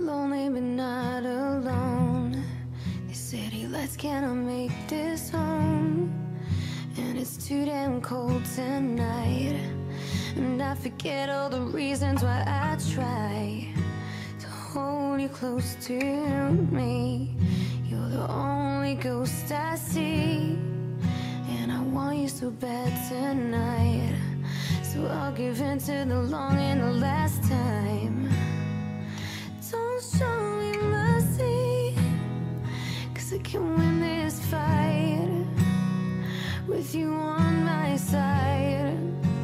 Lonely but not alone. They said, hey, let's cannot make this home. And it's too damn cold tonight. And I forget all the reasons why I try to hold you close to me. You're the only ghost I see, and I want you so bad tonight. So I'll give in to the longing the last time. Don't show me mercy, 'cause I can win this fight with you on my side.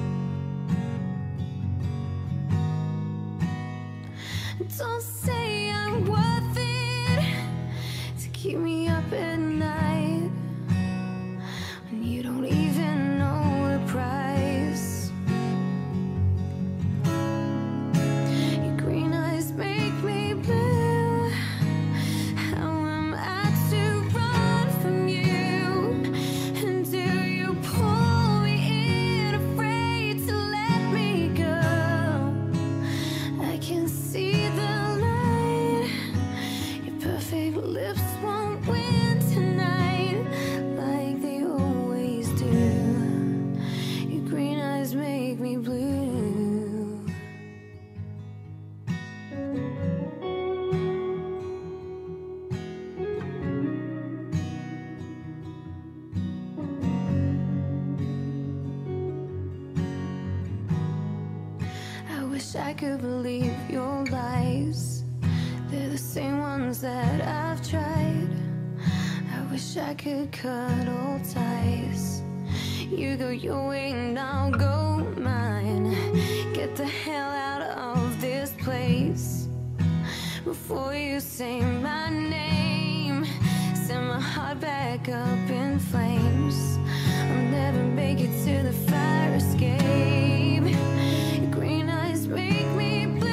Don't say I'm worth it to keep me up at night when you don't even know the price. Your green eyes make me blue. How am I to run from you? And do you pull me in, afraid to let me go? I can see perfect lips won't win tonight like they always do. Your green eyes make me blue. I wish I could believe your lies. They're the same ones that I've tried. I wish I could cut all ties. You go your way and I'll go mine. Get the hell out of this place before you say my name. Send my heart back up in flames. I'll never make it to the fire escape. Your green eyes make me blue.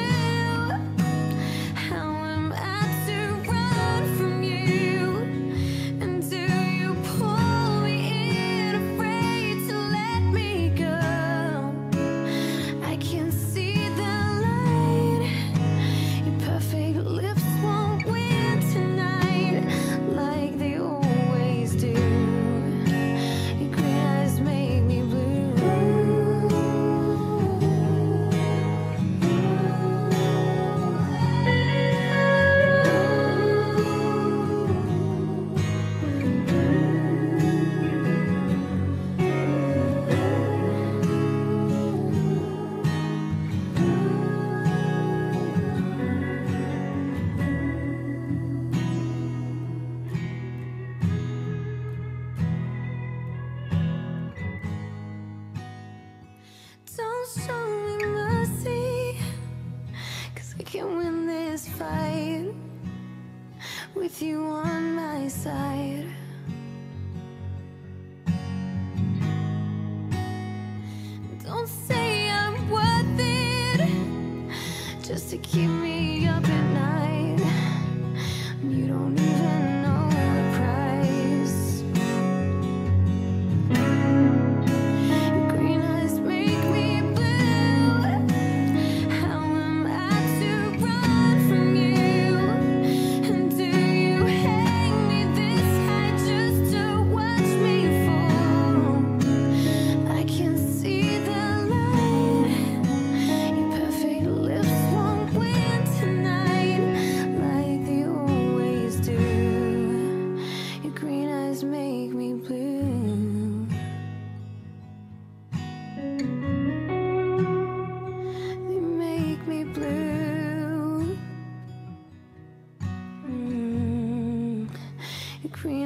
Don't show me mercy, 'cause I can win this fight with you on my side. Don't say I'm worth it just to keep me up at night. You don't even know the price. Make me blue. They make me blue. Your green